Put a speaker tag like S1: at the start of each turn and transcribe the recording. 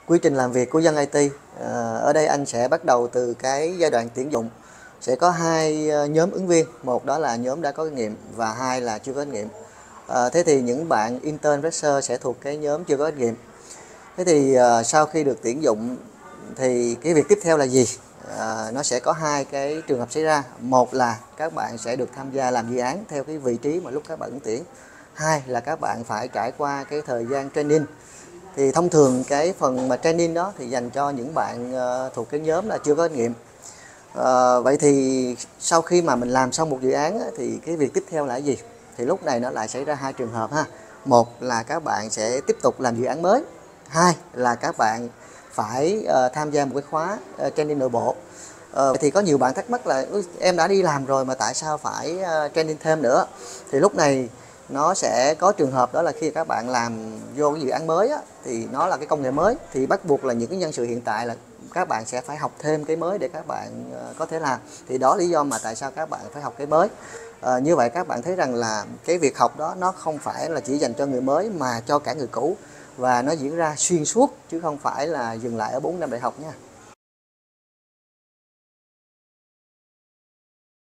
S1: Quy trình làm việc của dân IT, ở đây anh sẽ bắt đầu từ cái giai đoạn tuyển dụng. Sẽ có hai nhóm ứng viên, một đó là nhóm đã có kinh nghiệm và hai là chưa có kinh nghiệm. Thế thì những bạn intern fresher sẽ thuộc cái nhóm chưa có kinh nghiệm. Thế thì sau khi được tuyển dụng thì cái việc tiếp theo là gì? Nó sẽ có hai cái trường hợp xảy ra. Một là các bạn sẽ được tham gia làm dự án theo cái vị trí mà lúc các bạn ứng tuyển. Hai là các bạn phải trải qua cái thời gian training. Thì thông thường cái phần mà training đó thì dành cho những bạn thuộc cái nhóm là chưa có kinh nghiệm. Vậy thì sau khi mà mình làm xong một dự án thì cái việc tiếp theo là cái gì? Thì lúc này nó lại xảy ra hai trường hợp ha. Một là các bạn sẽ tiếp tục làm dự án mới. Hai là các bạn phải tham gia một cái khóa training nội bộ. Thì có nhiều bạn thắc mắc là em đã đi làm rồi mà tại sao phải training thêm nữa? Thì lúc này nó sẽ có trường hợp đó là khi các bạn làm vô cái dự án mới á, thì nó là cái công nghệ mới thì bắt buộc là những cái nhân sự hiện tại là các bạn sẽ phải học thêm cái mới để các bạn có thể làm. Thì đó là lý do mà tại sao các bạn phải học cái mới. Như vậy các bạn thấy rằng là cái việc học đó nó không phải là chỉ dành cho người mới mà cho cả người cũ, và nó diễn ra xuyên suốt chứ không phải là dừng lại ở 4 năm đại học nha.